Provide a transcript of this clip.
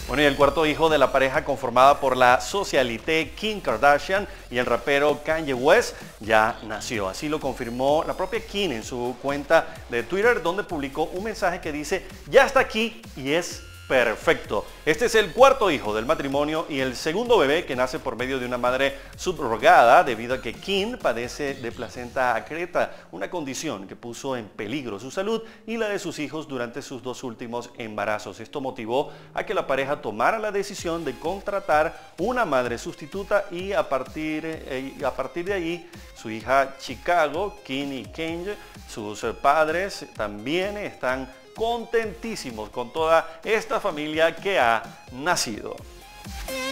Bueno, y el cuarto hijo de la pareja conformada por la socialité Kim Kardashian y el rapero Kanye West ya nació. Así lo confirmó la propia Kim en su cuenta de Twitter, donde publicó un mensaje que dice: ya está aquí y es perfecto. Este es el cuarto hijo del matrimonio y el segundo bebé que nace por medio de una madre subrogada debido a que Kim padece de placenta acreta, una condición que puso en peligro su salud y la de sus hijos durante sus dos últimos embarazos. Esto motivó a que la pareja tomara la decisión de contratar una madre sustituta y a partir de ahí su hija Chicago, Kim y Kanye, sus padres también están contentísimos con toda esta familia que ha nacido.